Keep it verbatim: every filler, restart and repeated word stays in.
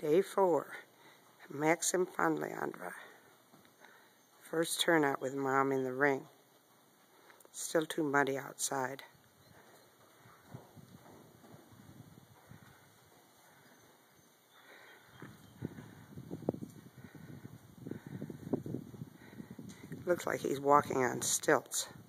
Day four, Maxim Pond Leandra. First turnout with Mom in the ring. Still too muddy outside. Looks like he's walking on stilts.